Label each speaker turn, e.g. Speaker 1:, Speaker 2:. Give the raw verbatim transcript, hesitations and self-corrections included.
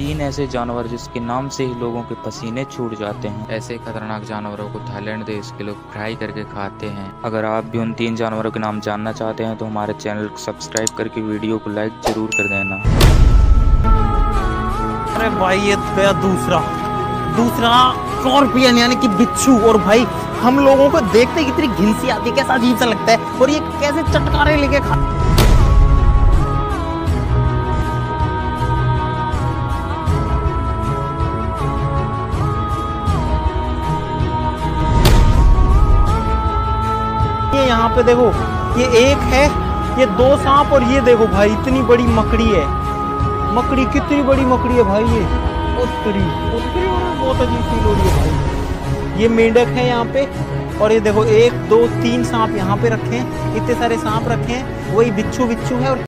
Speaker 1: तीन ऐसे जानवर जिसके नाम से ही लोगों के पसीने छूट जाते हैं। ऐसे खतरनाक जानवरों को थाईलैंड देश के लोग फ्राई करके खाते हैं। अगर आप भी उन तीन जानवरों के नाम जानना चाहते हैं तो हमारे चैनल को सब्सक्राइब करके वीडियो को लाइक जरूर कर देना।
Speaker 2: अरे भाई ये गया दूसरा दूसरा स्कॉर्पियन यानी कि बिच्छू। और भाई हम लोगों को देखते ही कितनी घिनसी आती है, कैसा अजीब सा लगता है। और ये कैसे चटकारे लेके खा ये यहाँ पे देखो, ये एक है, ये दो सांप, और ये देखो भाई इतनी बड़ी मकड़ी है। मकड़ी कितनी बड़ी मकड़ी है भाई, ये उत्तरी उत्तरी बहुत अजीब फील हो रही है भाई। ये मेंढक है यहाँ पे, और ये देखो एक दो तीन सांप यहाँ पे रखे हैं, इतने सारे सांप रखे हैं, वही बिच्छू बिच्छू है। और